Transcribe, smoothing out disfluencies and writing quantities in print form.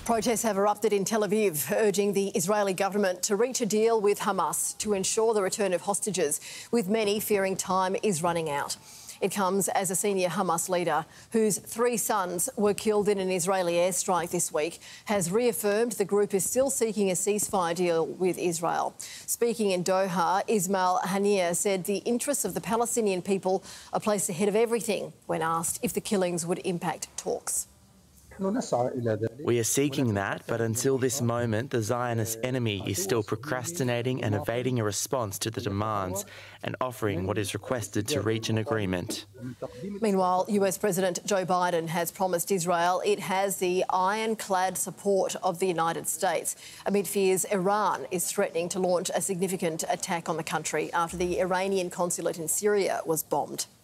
Protests have erupted in Tel Aviv, urging the Israeli government to reach a deal with Hamas to ensure the return of hostages, with many fearing time is running out. It comes as a senior Hamas leader, whose 3 sons were killed in an Israeli airstrike this week, has reaffirmed the group is still seeking a ceasefire deal with Israel. Speaking in Doha, Ismail Haniyeh said the interests of the Palestinian people are placed ahead of everything when asked if the killings would impact talks. We are seeking that, but until this moment, the Zionist enemy is still procrastinating and evading a response to the demands and offering what is requested to reach an agreement. Meanwhile, US President Joe Biden has promised Israel it has the ironclad support of the United States, amid fears Iran is threatening to launch a significant attack on the country after the Iranian consulate in Syria was bombed.